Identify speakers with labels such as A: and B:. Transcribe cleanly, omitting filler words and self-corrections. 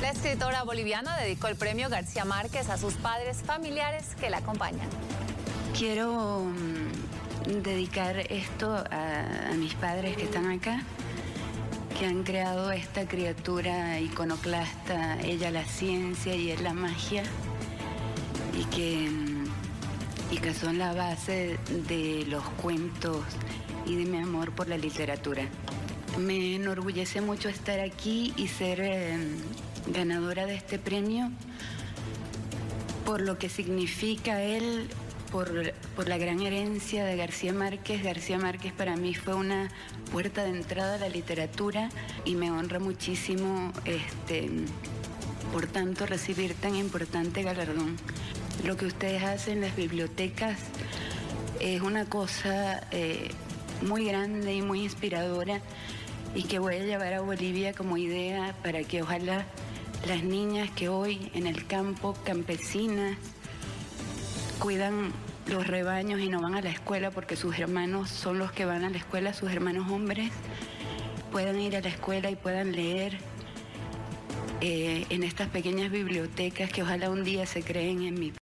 A: La escritora boliviana dedicó el premio García Márquez a sus padres familiares que la acompañan.
B: Quiero dedicar esto a mis padres que están acá, que han creado esta criatura iconoclasta, ella la ciencia y él la magia, y que son la base de los cuentos y de mi amor por la literatura. Me enorgullece mucho estar aquí y ser ganadora de este premio por lo que significa él, por la gran herencia de García Márquez. García Márquez para mí fue una puerta de entrada a la literatura y me honra muchísimo, por tanto, recibir tan importante galardón. Lo que ustedes hacen en las bibliotecas es una cosa muy grande y muy inspiradora y que voy a llevar a Bolivia como idea para que ojalá las niñas que hoy en el campo, campesinas, cuidan los rebaños y no van a la escuela porque sus hermanos son los que van a la escuela, sus hermanos hombres, puedan ir a la escuela y puedan leer en estas pequeñas bibliotecas que ojalá un día se creen en mi